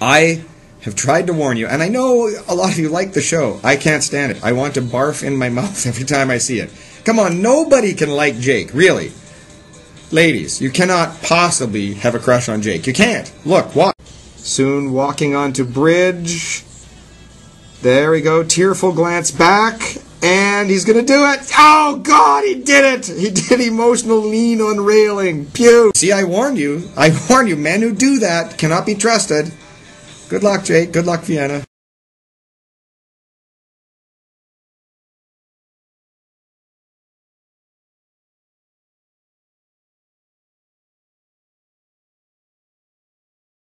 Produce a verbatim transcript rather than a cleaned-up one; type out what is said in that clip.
I have tried to warn you, and I know a lot of you like the show. I can't stand it. I want to barf in my mouth every time I see it. Come on, nobody can like Jake, really. Ladies, you cannot possibly have a crush on Jake. You can't. Look, watch. Soon walking onto bridge. There we go. Tearful glance back. And he's going to do it. Oh, God, he did it. He did emotional lean on railing. Pew. See, I warned you. I warned you. Men who do that cannot be trusted. Good luck, Jake. Good luck, Vienna.